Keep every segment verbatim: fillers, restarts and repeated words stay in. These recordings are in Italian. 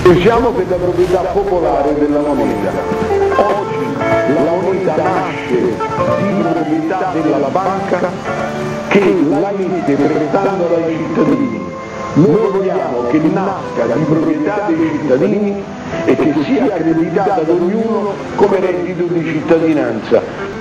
E siamo per la proprietà popolare della moneta. Oggi la moneta nasce di proprietà della banca che la emette prestandola ai cittadini. Noi vogliamo che nasca di proprietà dei cittadini e che sia accreditata ad ognuno come reddito di cittadinanza.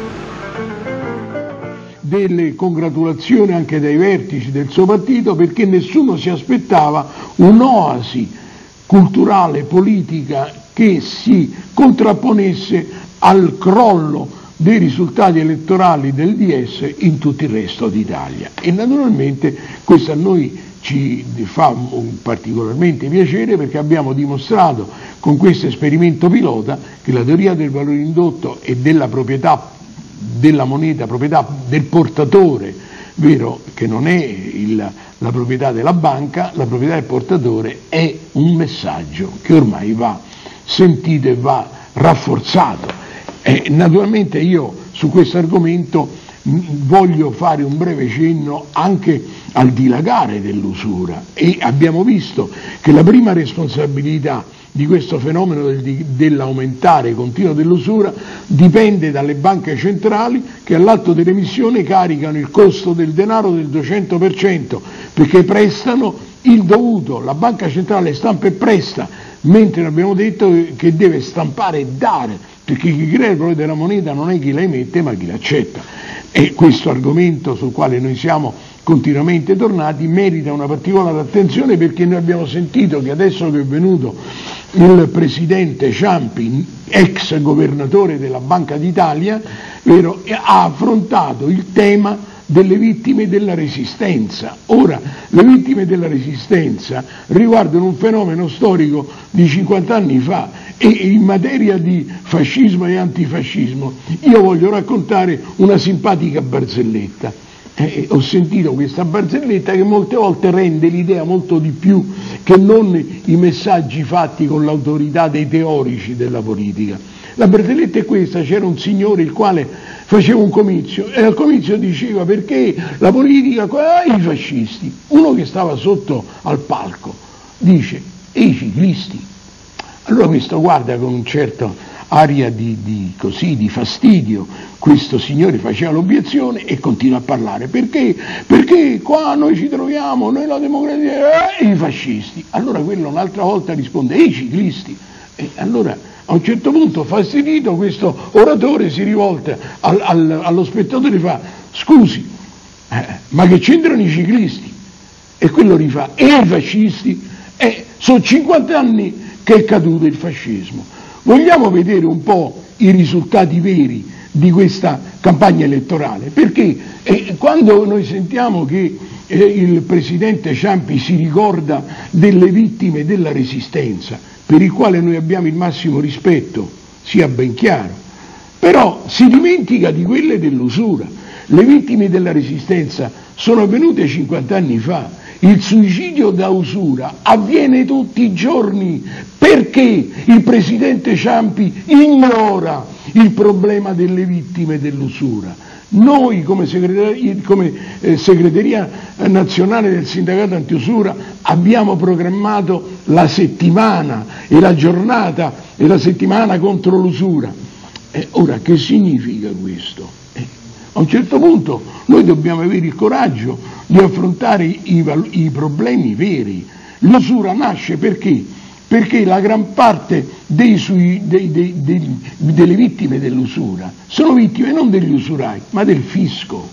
Delle congratulazioni anche dai vertici del suo partito, perché nessuno si aspettava un'oasi culturale, politica che si contrapponesse al crollo dei risultati elettorali del D S in tutto il resto d'Italia. E naturalmente questo a noi ci fa particolarmente piacere, perché abbiamo dimostrato con questo esperimento pilota che la teoria del valore indotto e della proprietà della moneta, proprietà del portatore, vero, che non è il, la proprietà della banca, la proprietà del portatore è un messaggio che ormai va sentito e va rafforzato. E naturalmente io su questo argomento voglio fare un breve cenno anche al dilagare dell'usura, e abbiamo visto che la prima responsabilità di questo fenomeno del, dell'aumentare continuo dell'usura dipende dalle banche centrali, che all'atto dell'emissione caricano il costo del denaro del duecento per cento, perché prestano il dovuto. La banca centrale stampa e presta, mentre abbiamo detto che deve stampare e dare, perché chi crea il valore della moneta non è chi la emette ma chi l'accetta. E questo argomento sul quale noi siamo continuamente tornati merita una particolare attenzione, perché noi abbiamo sentito che adesso che è venuto il presidente Ciampi, ex governatore della Banca d'Italia, vero, ha affrontato il tema delle vittime della resistenza. Ora, le vittime della resistenza riguardano un fenomeno storico di cinquanta anni fa, e in materia di fascismo e antifascismo io voglio raccontare una simpatica barzelletta. Eh, ho sentito questa barzelletta che molte volte rende l'idea molto di più che non i messaggi fatti con l'autorità dei teorici della politica. La barzelletta è questa: c'era un signore il quale faceva un comizio e al comizio diceva: perché la politica, ah, i fascisti. Uno che stava sotto al palco dice: e i ciclisti? Allora questo guarda con un certo aria di, di, così, di fastidio, questo signore faceva l'obiezione e continua a parlare: perché? Perché qua noi ci troviamo, noi la democrazia, e i fascisti. Allora quello un'altra volta risponde: e i ciclisti? E allora a un certo punto, fastidito, questo oratore si rivolta al, al, allo spettatore e fa: scusi, eh, ma che c'entrano i ciclisti? E quello rifà: e i fascisti? Eh, sono cinquanta anni che è caduto il fascismo. Vogliamo vedere un po' i risultati veri di questa campagna elettorale, perché eh, quando noi sentiamo che eh, il presidente Ciampi si ricorda delle vittime della resistenza, per il quale noi abbiamo il massimo rispetto, sia ben chiaro, però si dimentica di quelle dell'usura. Le vittime della resistenza sono avvenute cinquanta anni fa. Il suicidio da usura avviene tutti i giorni, perché il presidente Ciampi ignora il problema delle vittime dell'usura. Noi come segreteria, come, eh, segreteria nazionale del sindacato antiusura abbiamo programmato la settimana e la giornata e la settimana contro l'usura. Eh, ora, che significa questo? Eh, a un certo punto noi dobbiamo avere il coraggio di affrontare i, i problemi veri. L'usura nasce perché? Perché la gran parte dei sui, dei, dei, dei, delle vittime dell'usura sono vittime non degli usurai, ma del fisco.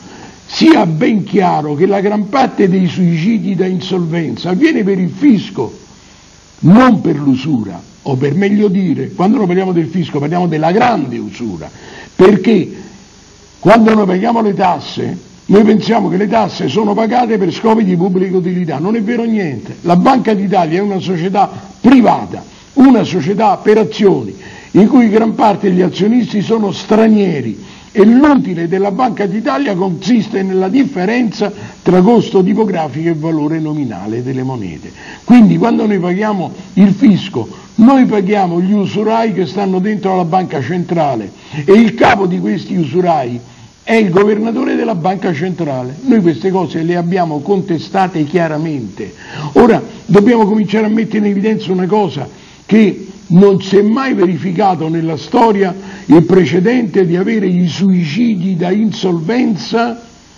Sia ben chiaro che la gran parte dei suicidi da insolvenza avviene per il fisco, non per l'usura, o per meglio dire, quando noi parliamo del fisco parliamo della grande usura, perché quando noi paghiamo le tasse noi pensiamo che le tasse sono pagate per scopi di pubblica utilità. Non è vero niente. La Banca d'Italia è una società privata, una società per azioni, in cui gran parte degli azionisti sono stranieri, e l'utile della Banca d'Italia consiste nella differenza tra costo tipografico e valore nominale delle monete. Quindi quando noi paghiamo il fisco, noi paghiamo gli usurai che stanno dentro alla banca centrale, e il capo di questi usurai è il governatore della banca centrale. Noi queste cose le abbiamo contestate chiaramente. Ora dobbiamo cominciare a mettere in evidenza una cosa, che non si è mai verificato nella storia il precedente di avere i suicidi da insolvenza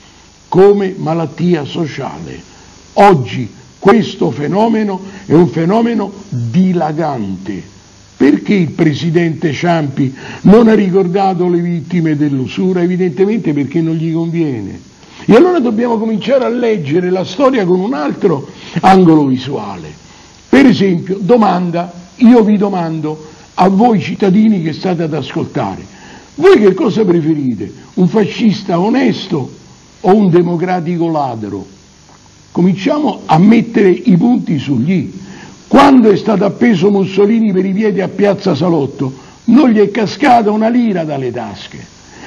come malattia sociale. Oggi questo fenomeno è un fenomeno dilagante. Perché il presidente Ciampi non ha ricordato le vittime dell'usura? Evidentemente perché non gli conviene. E allora dobbiamo cominciare a leggere la storia con un altro angolo visuale. Per esempio, domanda, io vi domando a voi cittadini che state ad ascoltare, voi che cosa preferite? Un fascista onesto o un democratico ladro? Cominciamo a mettere i punti sugli i. Quando è stato appeso Mussolini per i piedi a Piazza Salotto non gli è cascata una lira dalle tasche,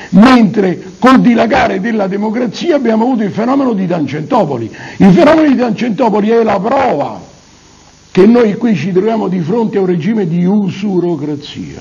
mentre col dilagare della democrazia abbiamo avuto il fenomeno di Tangentopoli. Il fenomeno di Tangentopoli è la prova che noi qui ci troviamo di fronte a un regime di usurocrazia.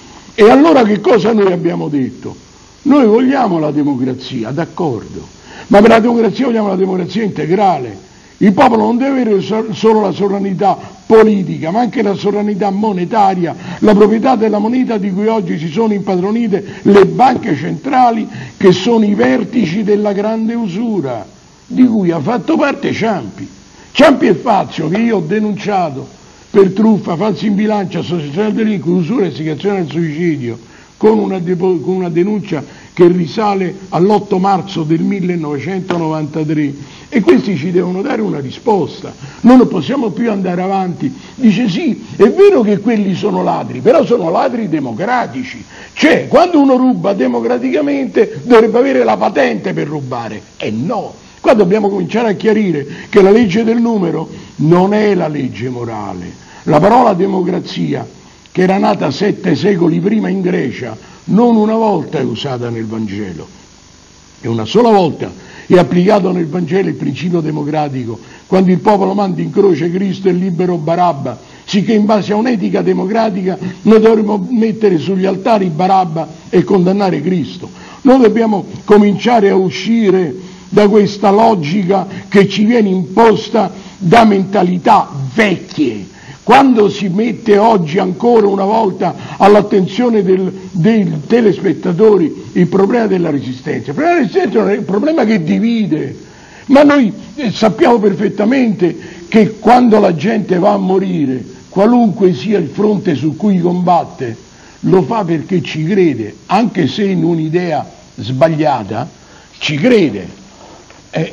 E allora che cosa noi abbiamo detto? Noi vogliamo la democrazia, d'accordo, ma per la democrazia vogliamo la democrazia integrale. Il popolo non deve avere solo la sovranità politica, ma anche la sovranità monetaria, la proprietà della moneta di cui oggi si sono impadronite le banche centrali, che sono i vertici della grande usura, di cui ha fatto parte Ciampi. Ciampi e Fazio, che io ho denunciato per truffa, falsi in bilancio, associazione al delitto, usura e istigazione al suicidio, con una, con una denuncia che risale all'otto marzo del millenovecentonovantatré, e questi ci devono dare una risposta. Noi non possiamo più andare avanti. Dice sì, è vero che quelli sono ladri, però sono ladri democratici, cioè quando uno ruba democraticamente dovrebbe avere la patente per rubare, e no. Qua dobbiamo cominciare a chiarire che la legge del numero non è la legge morale. La parola democrazia, che era nata sette secoli prima in Grecia, non una volta è usata nel Vangelo, e una sola volta è applicato nel Vangelo il principio democratico, quando il popolo manda in croce Cristo e libero Barabba, sicché in base a un'etica democratica noi dovremmo mettere sugli altari Barabba e condannare Cristo. Noi dobbiamo cominciare a uscire da questa logica che ci viene imposta da mentalità vecchie. Quando si mette oggi ancora una volta all'attenzione del, dei telespettatori il problema della resistenza, il problema della resistenza non è un problema che divide, ma noi sappiamo perfettamente che quando la gente va a morire, qualunque sia il fronte su cui combatte, lo fa perché ci crede, anche se in un'idea sbagliata, ci crede. Eh,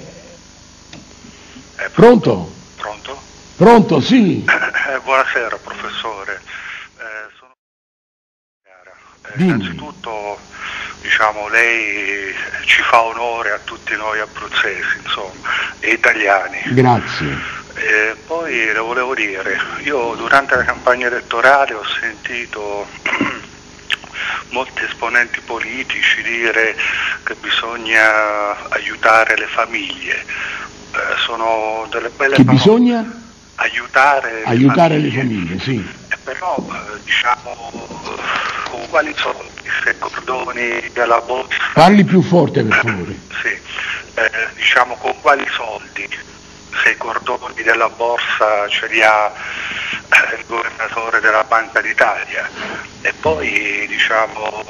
pronto? Pronto? Pronto, sì. Eh, buonasera professore. Eh, sono... eh, innanzitutto diciamo lei ci fa onore a tutti noi abruzzesi, insomma, e italiani. Grazie. Eh, poi le volevo dire, io durante la campagna elettorale ho sentito molti esponenti politici dire che bisogna aiutare le famiglie. Eh, sono delle belle Che parole. bisogna? Aiutare, Aiutare le le famiglie, sì. Eh, però eh, diciamo con quali soldi? Se cordoni della borsa. Parli più forte per favore. Sì, eh, diciamo con quali soldi? Se i cordoni della borsa ce li ha eh, il governatore della Banca d'Italia, e poi diciamo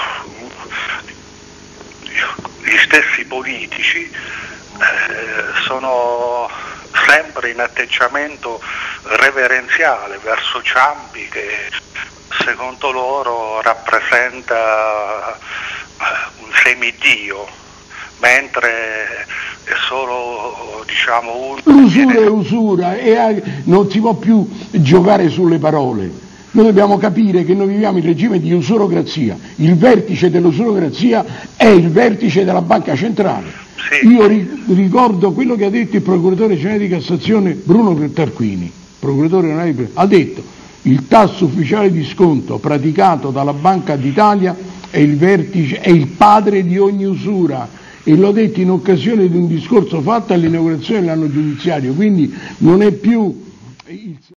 gli stessi politici eh, sono sempre in atteggiamento reverenziale verso Ciampi, che secondo loro rappresenta un semidio, mentre è solo diciamo un... L'usura è usura e non si può più giocare sulle parole. Noi dobbiamo capire che noi viviamo in regime di usurocrazia. Il vertice dell'usurocrazia è il vertice della banca centrale. Sì. Io ricordo quello che ha detto il procuratore generale di Cassazione Bruno Tarquini, procuratore generale di... ha detto: il tasso ufficiale di sconto praticato dalla Banca d'Italia è il vertice, è il padre di ogni usura, e l'ho detto in occasione di un discorso fatto all'inaugurazione dell'anno giudiziario, quindi non è più il